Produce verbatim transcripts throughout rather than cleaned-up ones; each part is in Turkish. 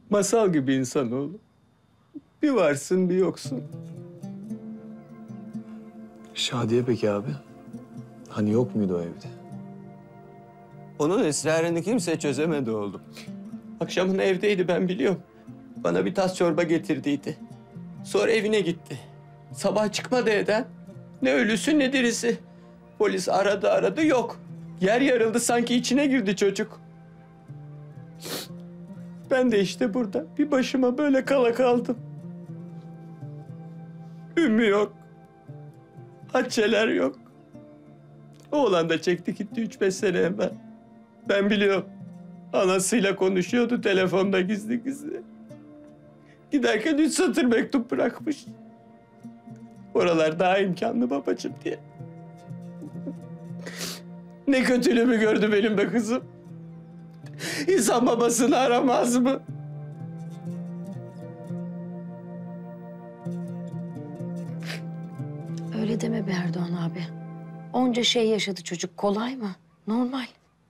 Masal gibi insanoğlu. Bir varsın, bir yoksun. Şadiye peki abi? Hani yok muydu o evde? Onun esrarını kimse çözemedi oğlum. Akşamın evdeydi, ben biliyorum. Bana bir tas çorba getirdiydi. Sonra evine gitti. Sabah çıkmadı evden. Ne ölüsü ne dirisi. Polis aradı aradı, yok. Yer yarıldı, sanki içine girdi çocuk. Ben de işte burada bir başıma böyle kala kaldım. Ümmü yok. Haticeler yok. Oğlan da çekti gitti üç beş sene evvel. Ben biliyorum. Anasıyla konuşuyordu telefonda gizli gizli. Giderken üç satır mektup bırakmış. Oralar daha imkanlı babacığım diye. Ne kötülüğümü gördü benim be kızım. İnsan babasını aramaz mı? Öyle deme be Erdoğan abi. Onca şey yaşadı çocuk. Kolay mı? Normal.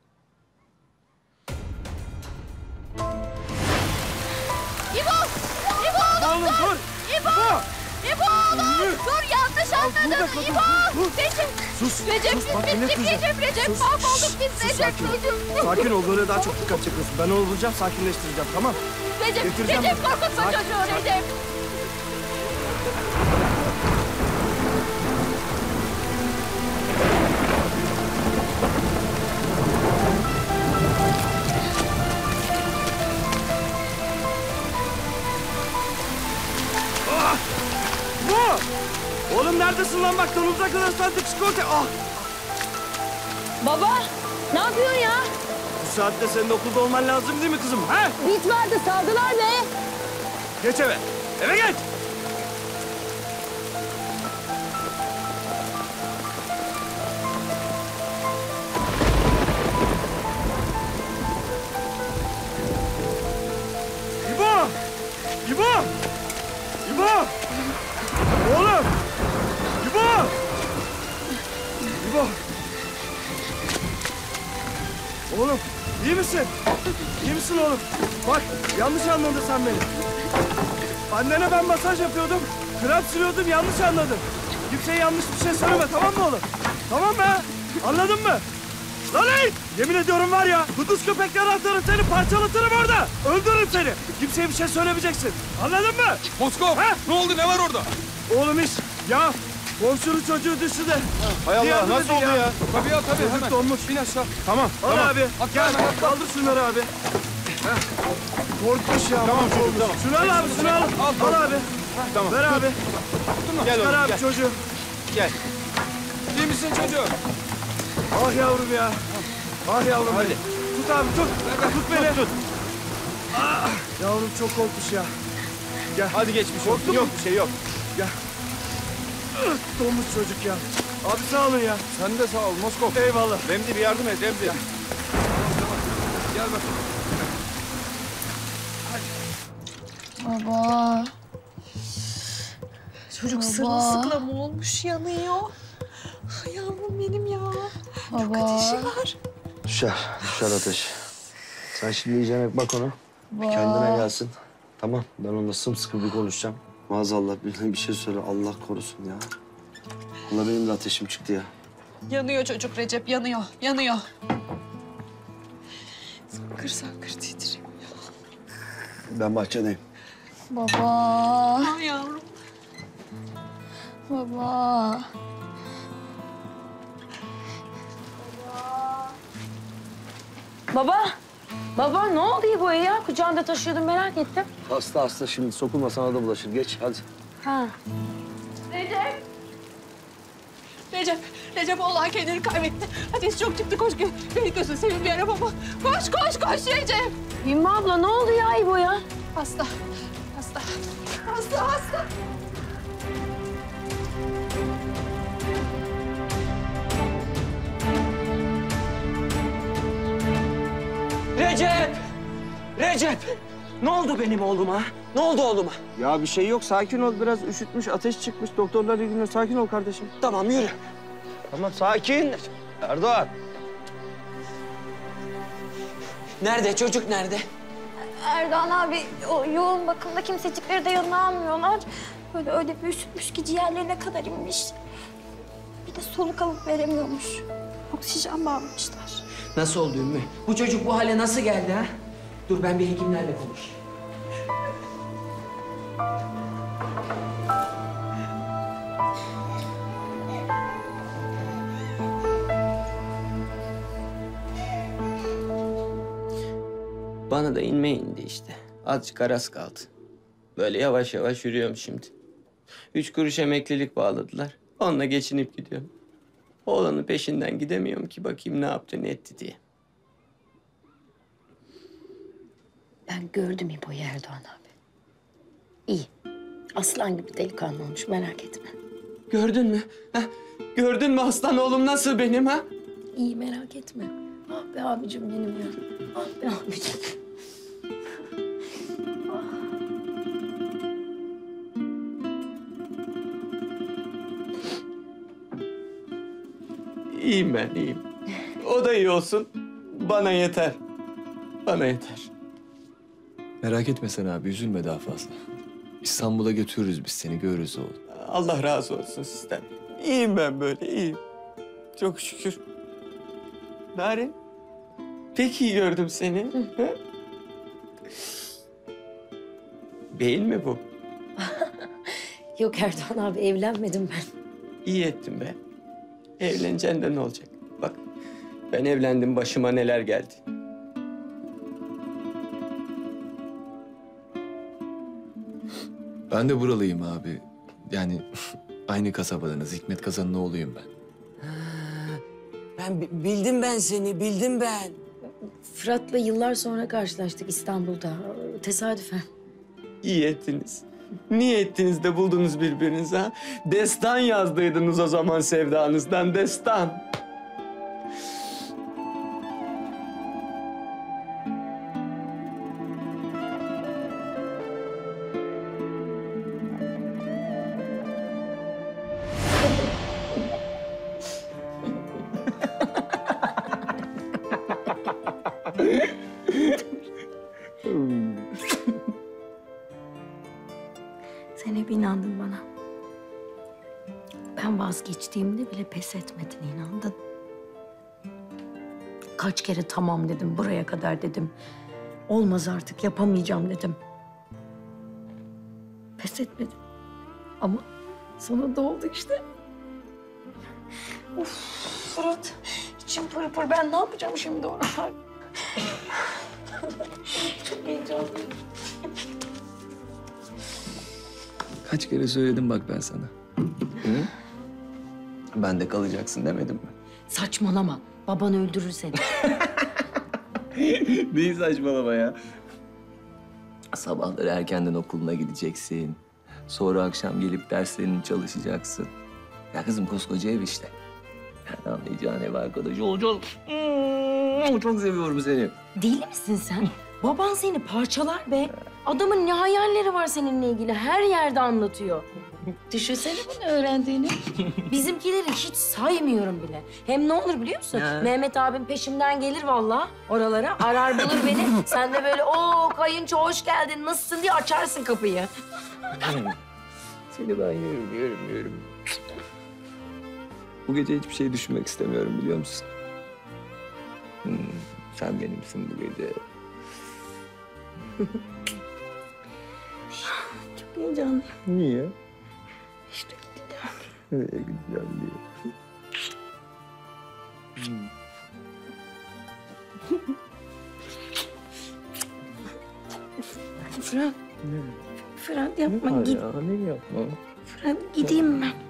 İbo! İbo oğlum dur! İbo! İbo oğlum! Dur, yanlış anladın. İbo! Recep! Sus! Recep sus, biz bak, bittik dinle Recep, Recep Sus, mahvolduk şşş, biz sus, Recep. sakin ol. Recep. Sakin ol, böyle daha çok dikkat çekiyorsun. Ben onu bulacağım, sakinleştireceğim, tamam? Recep, Getireceğim Recep ben. korkutma Sakin, çocuğu sakin. Recep. Bu! Oğlum neredesin lan, bak donumuza kadar ıslandık, çikolata. Ah! Baba, ne yapıyorsun ya? Bu saatte senin okulda olman lazım değil mi kızım, ha? Bit vardı, saldılar be. Geç eve, eve geç! İbo! İbo! İbo! Oğlum! İbo! İbo! Oğlum, iyi misin? İyi misin oğlum? Bak, yanlış anladın sen beni. Annene ben masaj yapıyordum, krem sürüyordum, yanlış anladın. Kimseye yanlış bir şey söyleme, tamam mı oğlum? Tamam mı? Anladın mı? Lan ey! Yemin ediyorum var ya, kuduz köpekleri atarım seni, parçalatırım orada. Öldürürüm seni. Kimseye bir şey söylemeyeceksin. Anladın mı? Moskov, Ha? ne oldu, ne var orada? Oğlum iş, ya komşunun çocuğu düştü de. Hay Bir Allah, yardım nasıl edin oldu ya? ya? Tabii ya, tabii, Çocuk hemen. donmuş. Bin aşağı. Tamam, al tamam. abi. Atla Gel, hemen, atla. kaldır şunları abi. Korkmuş ya. Tamam mahvolmuş. çocuk, tamam. Şunu al abi, şunu al. Al, Al abi. Tamam. Ver abi. Gel Çıkar oğlum, abi gel. çocuğu. Gel. İyi misin çocuğum? Ah yavrum ya. Ah yavrum Hadi. benim. Tut abi, tut. Tut beni. Tut, Ah, yavrum çok korkmuş ya. Gel. Hadi geçmiş olsun. Korktun Yok mu? bir şey yok. Gel. Donmuş çocuk ya. Abi sağ olun ya. Sen de sağ ol Moskov. Eyvallah. Remzi bir yardım et Remzi. Gel bakalım. Baba. Çocuk sırılsıklam olmuş, yanıyor. Ay yavrum benim ya. Çok Baba. ateşi var. Düşer, düşer ateş. Sen şimdi iyice bak ona. Bir kendine gelsin. Tamam, ben onunla sımsıkı bir konuşacağım. Maazallah birine bir şey söyle, Allah korusun ya. Allah benim de ateşim çıktı ya. Yanıyor çocuk Recep, yanıyor, yanıyor. Sakır sakır titriyor. Ben bahçedeyim. Baba. Ay yavrum. Baba. Baba, baba ne oldu İbo'ya ya? Kucağında taşıyordum, merak ettim. Hasta hasta şimdi sokulma sana da bulaşır. Geç hadi. Ha. Recep. Recep, Recep oğlan kendini kaybetti. Ateş çok çıktı, koş. Beni gözünü seveyim bir araba baba. Koş, koş, koş Recep. Ümmü abla ne oldu ya İbo'ya? Hasta, hasta, hasta, hasta. Recep! Recep! Ne oldu benim oğluma? Ne oldu oğluma? Ya bir şey yok, sakin ol. Biraz üşütmüş, ateş çıkmış. Doktorlar ilgileniyor. Sakin ol kardeşim. Tamam yürü. Tamam, sakin. Erdoğan. Nerede? Çocuk nerede? Erdoğan abi o yoğun bakımda kimsecikleri de yanına almıyorlar. Böyle öyle bir üşütmüş ki ciğerlerine kadar inmiş. Bir de soluk alıp veremiyormuş. Oksijen bağlamışlar. Nasıl oldu Ümmü? Bu çocuk bu hale nasıl geldi ha? Dur ben bir hekimlerle konuşayım. Bana da inme indi işte. Azıcık aras kaldı. Böyle yavaş yavaş yürüyorum şimdi. Üç kuruş emeklilik bağladılar. Onunla geçinip gidiyorum. Oğlanın peşinden gidemiyorum ki bakayım ne yaptı ne etti diye. Ben gördüm İbo'yu Erdoğan abi. İyi. Aslan gibi delikanlı olmuş, merak etme. Gördün mü? Ha? Gördün mü aslan oğlum nasıl benim ha? İyi, merak etme. Ah be abicim benim ya. Ah be abicim. İyiyim ben iyiyim. O da iyi olsun. Bana yeter. Bana yeter. Merak etme sen abi, üzülme daha fazla. İstanbul'a götürürüz biz seni, görürüz oğlum. Allah razı olsun sizden. İyiyim ben böyle, iyiyim. Çok şükür. Narin, pek iyi gördüm seni. Ha? Beyin mi bu? Yok Erdoğan abi, evlenmedim ben. İyi ettin be. Evleneceksin de ne olacak? Bak, ben evlendim, başıma neler geldi. Ben de buralıyım abi. Yani aynı kasabadanız. Hikmet Kazan'ın oğluyum ben. Ben bi- bildim ben seni, bildim ben. Fırat'la yıllar sonra karşılaştık İstanbul'da. Tesadüfen. İyi ettiniz. Niye ettiniz de buldunuz birbirinizi ha? Destan yazdıydınız o zaman sevdanızdan, destan. Sen hep inandın bana. Ben vazgeçtiğimde bile pes etmedin, inandın. Kaç kere tamam dedim, buraya kadar dedim. Olmaz artık, yapamayacağım dedim. Pes etmedim. Ama sonunda oldu işte. Of Fırat, içim pır pır. Ben ne yapacağım şimdi oralar? Çok heyecanlıyım. Kaç kere söyledim bak ben sana. Hı? Ben de kalacaksın demedim mi? Saçmalama. Baban öldürür seni. Neyi saçmalama ya? Sabahları erkenden okuluna gideceksin. Sonra akşam gelip derslerini çalışacaksın. Ya kızım koskoca ev işte. Yani anlayacağın ev arkadaşı olacağız. Hmm, çok seviyorum seni. Deli misin sen? Baban seni parçalar be. Adamın ne hayalleri var seninle ilgili. Her yerde anlatıyor. Düşünsene bunu öğrendiğini. Bizimkileri hiç saymıyorum bile. Hem ne olur biliyor musun? Ya. Mehmet abim peşimden gelir vallahi oralara. Arar bulur beni. Sen de böyle o kayınço hoş geldin nasılsın diye açarsın kapıyı. Seni ben yerim, yerim, yerim. Bu gece hiçbir şey düşünmek istemiyorum biliyor musun? Hmm, sen benimsin bu gece. Çok heyecanlıyım. Niye? İşte Nereye gideceğim diye. Fırat. Fırat yapma git. Ya ne yapma? Fırat gideyim ben.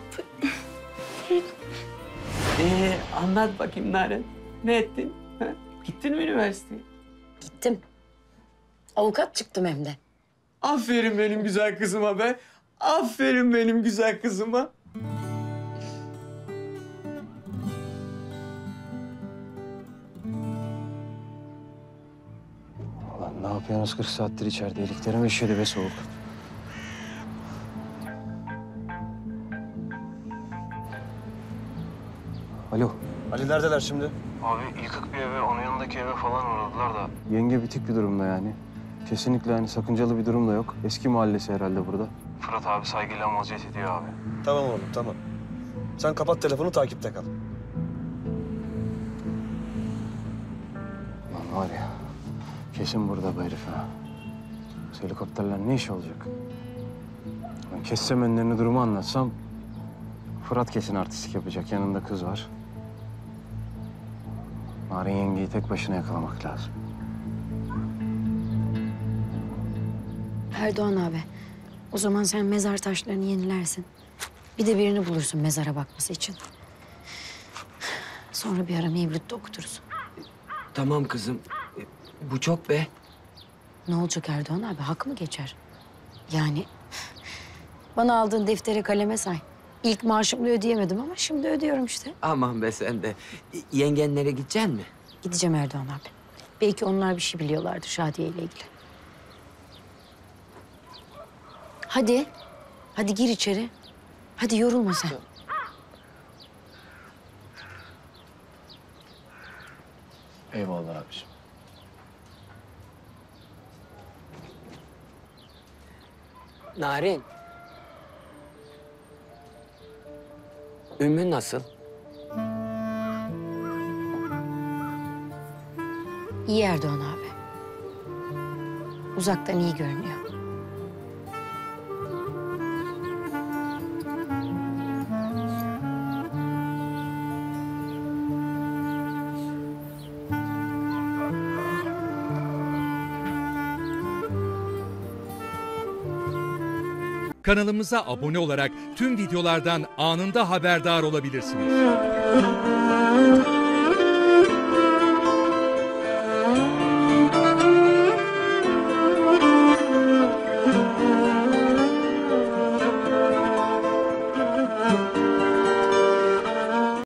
Ee, anlat bakayım Naren. Ne ettin? Ha? Gittin mi üniversiteye? Gittim. Avukat çıktım hem de. Aferin benim güzel kızıma be. Aferin benim güzel kızıma. Lan ne yapıyorsunuz kırk saattir içeride? Eliklerim üşüdü be soğuk. Alo. Ali neredeler şimdi? Abi yıkık bir eve, onun yanındaki eve falan uğradılar da. Yenge bitik bir durumda yani. Kesinlikle hani sakıncalı bir durum da yok. Eski mahallesi herhalde burada. Fırat abi saygıyla muazzez ediyor abi. Tamam oğlum, tamam. Sen kapat telefonu, takipte kal. Lan var ya, kesin burada bu herif ha. Bu helikopterler ne iş olacak? Ben kessem önlerini, durumu anlatsam... Fırat kesin artistik yapacak, yanında kız var. Narin yengeyi tek başına yakalamak lazım. Erdoğan abi, o zaman sen mezar taşlarını yenilersin. Bir de birini bulursun mezara bakması için. Sonra bir ara Mevlüt'te okuturuz. Tamam kızım. E, Bu çok be. Ne olacak Erdoğan abi, hak mı geçer? Yani bana aldığın deftere kaleme say. İlk maaşımla ödeyemedim ama şimdi ödüyorum işte. Aman be sen de. E, Yengenlere gideceksin mi? Gideceğim Erdoğan abi. Belki onlar bir şey biliyorlardır Şadiye ile ilgili. Hadi. Hadi gir içeri. Hadi yorulma sen. Eyvallah abiciğim. Narin. Ümmü nasıl? İyi Erdoğan abi. Uzaktan iyi görünüyor. Kanalımıza abone olarak tüm videolardan anında haberdar olabilirsiniz.